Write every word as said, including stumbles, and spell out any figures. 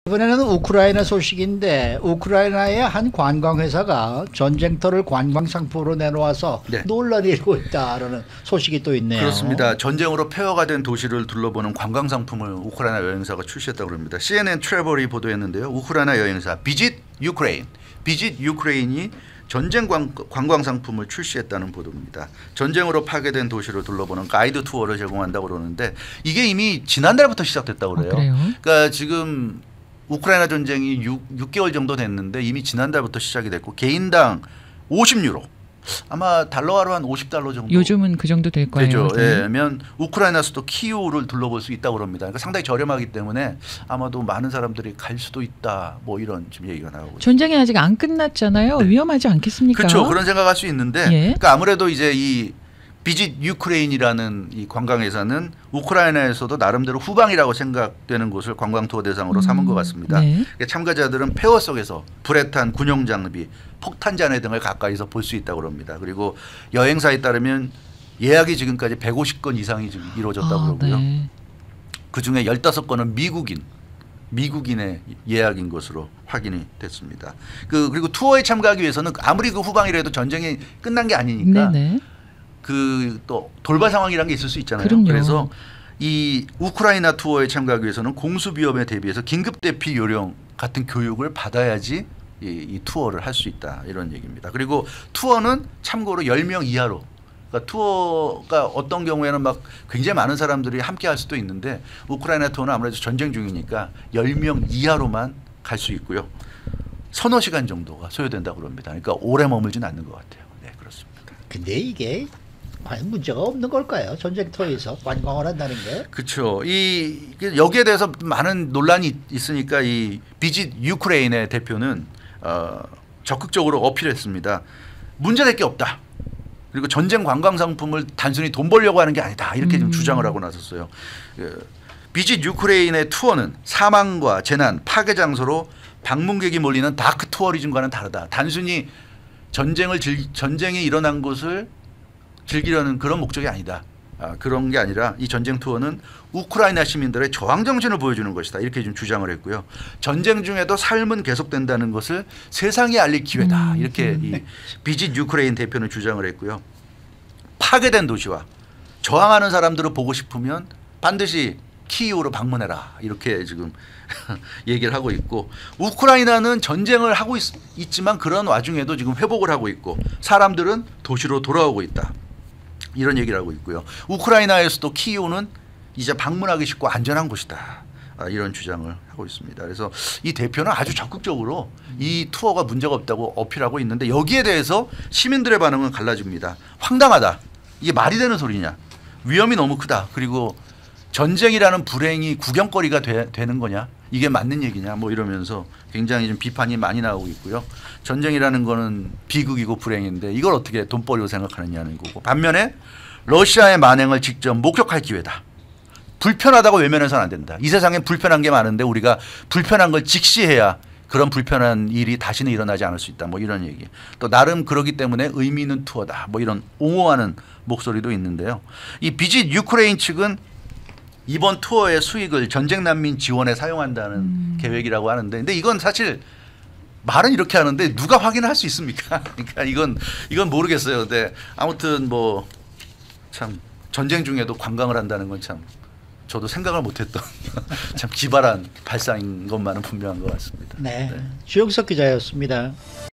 이번에는 우크라이나 소식인데 우크라이나의 한 관광회사가 전쟁터를 관광상품으로 내놓아서 네. 논란이 일고 있다라는 소식이 또 있네요. 그렇습니다. 전쟁으로 폐허가 된 도시를 둘러보는 관광상품을 우크라이나 여행사가 출시했다고 합니다. 씨엔엔 트래블이 보도했는데요. 우크라이나 여행사 비짓 유크레인, 비짓 유크레인이 전쟁 관, 관광 상품을 출시했다는 보도입니다. 전쟁으로 파괴된 도시를 둘러보는 가이드 투어를 제공한다고 그러는데 이게 이미 지난달부터 시작됐다고 그래요. 어, 그래요? 그러니까 지금 우크라이나 전쟁이 육 개월 정도 됐는데 이미 지난달부터 시작이 됐고 개인당 오십 유로 아마 달러화로 한 오십 달러 정도 요즘은 그 정도 될 거예요. 되죠. 예, 면 우크라이나 수도 키이우를 둘러볼 수 있다고 합니다. 그러니까 상당히 저렴하기 때문에 아마도 많은 사람들이 갈 수도 있다. 뭐 이런 지금 얘기가 나오고 있습니다. 전쟁이 아직 안 끝났잖아요. 네. 위험하지 않겠습니까? 그렇죠. 그런 생각할 수 있는데 예. 그러니까 아무래도 이제 이 비짓 유크레인이라는 이 관광회사는 우크라이나에서도 나름대로 후방이라고 생각되는 곳을 관광 투어 대상으로 삼은 것 같습니다. 네. 참가자들은 폐허 속에서 불에 탄 군용 장비, 폭탄 잔해 등을 가까이서 볼 수 있다고 합니다. 그리고 여행사에 따르면 예약이 지금까지 백오십 건 이상이 지금 이루어졌다고 아, 그러고요. 네. 그중에 열다섯 건은 미국인 미국인의 예약인 것으로 확인이 됐습니다. 그 그리고 투어에 참가하기 위해서는 아무리 그 후방이라도 전쟁이 끝난 게 아니니까 네네. 그 또 돌발 상황이라는 게 있을 수 있잖아요. 그럼요. 그래서 이 우크라이나 투어에 참가하기 위해서는 공수 위험에 대비해서 긴급 대피 요령 같은 교육을 받아야지 이, 이 투어를 할 수 있다 이런 얘기입니다. 그리고 투어는 참고로 열 명 이하로 그러니까 투어가 어떤 경우에는 막 굉장히 많은 사람들이 함께 할 수도 있는데 우크라이나 투어는 아무래도 전쟁 중이니까 열 명 이하로만 갈 수 있고요. 서너 시간 정도가 소요된다고 그럽니다. 그러니까 오래 머물진 않는 것 같아요. 네, 그렇습니다. 근데 이게 과연 문제가 없는 걸까요? 전쟁터에서 관광을 한다는 게? 그렇죠. 이 여기에 대해서 많은 논란이 있으니까 이 비짓 유크레인의 대표는 어, 적극적으로 어필했습니다. 문제될 게 없다. 그리고 전쟁 관광 상품을 단순히 돈 벌려고 하는 게 아니다. 이렇게 음. 좀 주장을 하고 나섰어요. 그, 비짓 유크레인의 투어는 사망과 재난, 파괴 장소로 방문객이 몰리는 다크 투어리즘과는 다르다. 단순히 전쟁을 즐, 전쟁이 일어난 곳을 즐기려는 그런 목적이 아니다. 아, 그런 게 아니라 이 전쟁 투어는 우크라이나 시민들의 저항 정신을 보여주는 것이다. 이렇게 좀 주장을 했고요. 전쟁 중에도 삶은 계속된다는 것을 세상에 알릴 기회다. 음, 이렇게 음. 이 비짓 유크레인 대표는 주장을 했고요. 파괴된 도시와 저항하는 사람들을 보고 싶으면 반드시 키이우로 방문해라. 이렇게 지금 얘기를 하고 있고 우크라이나는 전쟁을 하고 있, 있지만 그런 와중에도 지금 회복을 하고 있고 사람들은 도시로 돌아오고 있다. 이런 얘기를 하고 있고요. 우크라이나에서도 키이우는 이제 방문하기 쉽고 안전한 곳이다. 이런 주장을 하고 있습니다. 그래서 이 대표는 아주 적극적으로 이 투어가 문제가 없다고 어필하고 있는데 여기에 대해서 시민들의 반응은 갈라집니다. 황당하다. 이게 말이 되는 소리냐. 위험이 너무 크다. 그리고 전쟁이라는 불행이 구경거리가 되, 되는 거냐. 이게 맞는 얘기냐. 뭐 이러면서 굉장히 좀 비판이 많이 나오고 있고요. 전쟁이라는 거는 비극이고 불행인데 이걸 어떻게 돈벌이로 생각하느냐는 거고. 반면에 러시아의 만행을 직접 목격할 기회다. 불편하다고 외면해서는 안 된다. 이 세상엔 불편한 게 많은데 우리가 불편한 걸 직시해야 그런 불편한 일이 다시는 일어나지 않을 수 있다. 뭐 이런 얘기. 또 나름 그러기 때문에 의미 있는 투어다. 뭐 이런 옹호하는 목소리도 있는데요. 이 비짓 유크레인 측은 이번 투어의 수익을 전쟁 난민 지원에 사용한다는 음. 계획이라고 하는데 근데 이건 사실 말은 이렇게 하는데 누가 확인을 할 수 있습니까? 그러니까 이건 이건 모르겠어요. 근데 아무튼 뭐 참 전쟁 중에도 관광을 한다는 건 참 저도 생각을 못했던 참 기발한 발상인 것만은 분명한 것 같습니다. 네, 네. 주영석 기자였습니다.